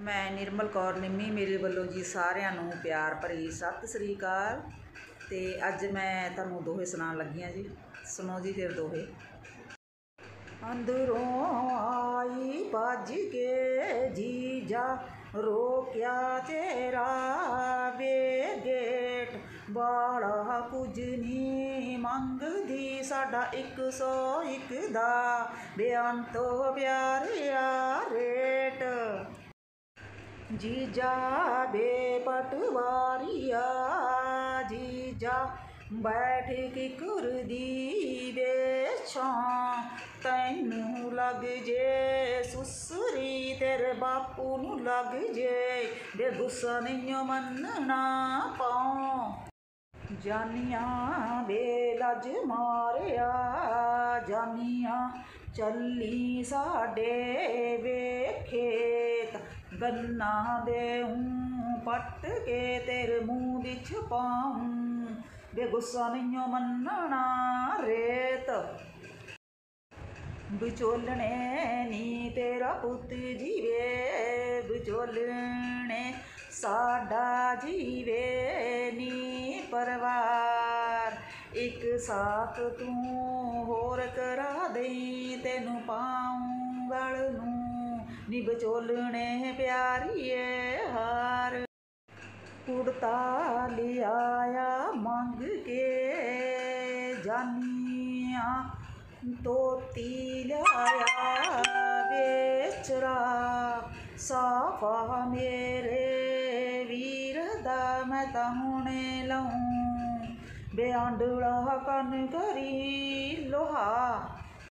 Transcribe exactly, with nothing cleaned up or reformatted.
मैं निर्मल कौर निम्मी मेरे वालों जी सारिਆਂ ਨੂੰ प्यार भरी सत श्री अकाल। ते अज मैं तुहानू दोहे सुनान लगी हाँ जी। सुनो जी फिर दोहे। अंदरों आई भज के जीजा रोक्या तेरा वे गेट बाला कुछ नहीं मंगदी साडा एक सौ एक दा बयान तो प्यारिया रेट जीजा बे पटवारिया जीजा बैठ की कुरदी बेछा तैनू लग जे सुसरी तेरे बापू नू लग जे बे गुस्सा नहीं मनना पाओ जानिया बेलज मारिया जानिया चली साडे वे खेत गन्ना दे पट के तेरे मुँह बिच पाऊं बे गुस्सा नहीं मनना रेत विचोलने नी तेरा पुत जीवे विचोलने साडा जीवे नी परिवार एक साथ तू होर करा दई तेनू पाऊं गल नू नी विचोलने प्यारिए हार कुड़ता लियाया मंग के जानिया तोती लियाया बेचरा साफा मेरे वीर दा मैं तां हुणे लाऊं बेआंडड़ा कन करी लोहा।